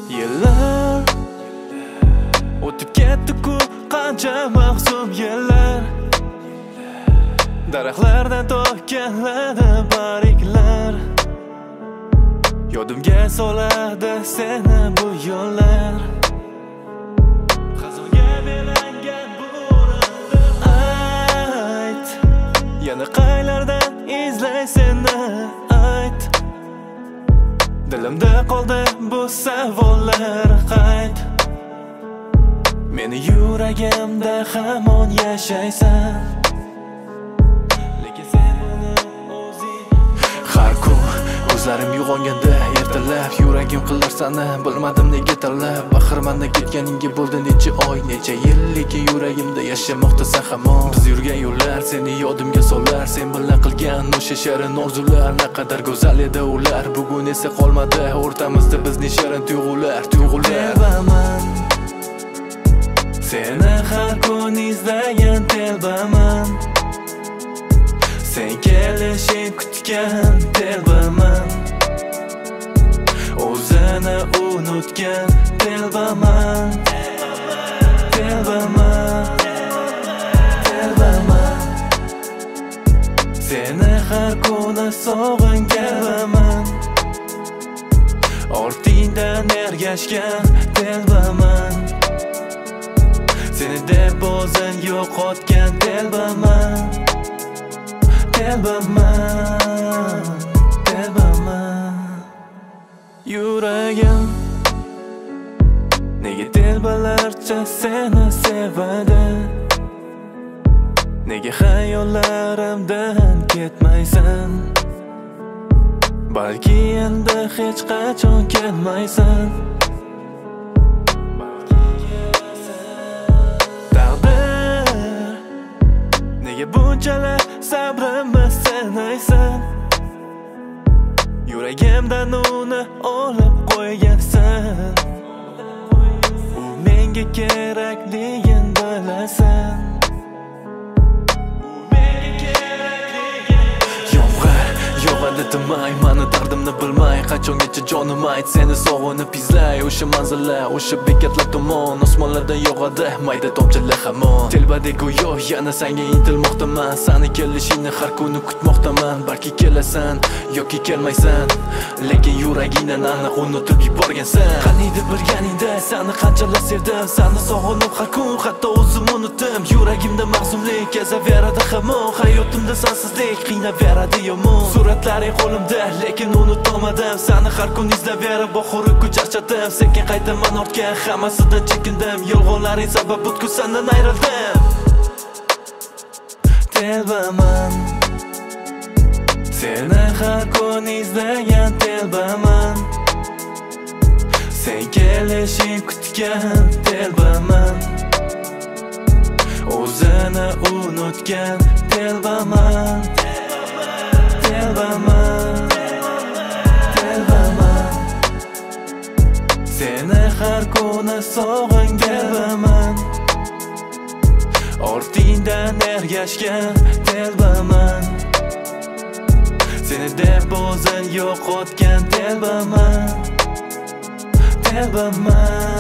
Yillar o'tib ketdi-ku qancha mahzun yillar. Daraxtlardan to'kiladi barglar. Yodimga soladi seni bu yo'llar. Xazonga belangan bu o'rinda ayt, yana qaylardan izlay seni ayt. Dilimda qoldi bu savollar qayt. Meni yuragimda hamon yashaysan. Lekin sen meni o'zing har kun ko'zlarim uyg'onganda ertalab yuragim qilar sani bilmadim nega tanlab. Baxirmanda ketganingga bo'ldi necha oy, necha yil, lekin yuragimda yashamoqdasan hamon. Biz yurgan yo'llar seni yodimga solar, sen bilan qilgan o'sha shirin orzular naqadar go'zal edi ular. Bugun esa qolmadi o'rtamizda bizning shirin tuyg'ular. Telbaman seni har kun izlagan telbaman. Sen kelishing kutgan telbaman. O'zini unutgan telbaman. Telbaman, telbaman. Seni har kuni sog'inganman. Ortingdan ergashgan telbaman. Seni deb o'zin yo'qotgan telbaman. Telbaman, telbaman. Yuragim nega telbalarcha seni sevadi? Nega xayollarimdan ketmaysan? Balki endi hech qachon kelmaysan. Taqdir nega bunchalar sabrimni sinaysan? Yuragimdan uni olib qo'ygansan. U menga kerakligin bilasan. Yog'adi timay, mani dardimni bilmay, qachongacha jonim ayt, seni sog'inib izlay. O'sha manzillar, o'sha bekatlar tomon, osmonlardan yog'adi mayda tomchilar hamon. Telbadek go'yo yana senga intilmoqdaman, seni kelishingni har kuni kutmoqdaman. Balki kelasan yoki kelmaysan, lekin yuragingdan aniq unutib yuborgansan. Qaniydi bilganingda seni qanchalar sevdim, seni sog'inib har kun hatto o'zim unutdim. Yuragimda mahzunlik kezaveradi hamon, hayotimda sensizlik qiynaveradi yomon. Suratlaring qo'limda, lekin unutolmadim. Seni har kun izlaverib oxiri charchadim. Sekin qaytaman ortga, hammasidan chekindim. Yolg'onlaring sabab butkul sendan ayrildim. Telbaman seni har kun izlagan telbaman. Sen kelishing kutgan telbaman. O'zini unutgan telbaman. Telbaman, telbaman. Seni har kuni sog'inganman. Ortingdan ergashgan telbaman. Seni deb o'zin yo'qotgan telbaman. Telbaman.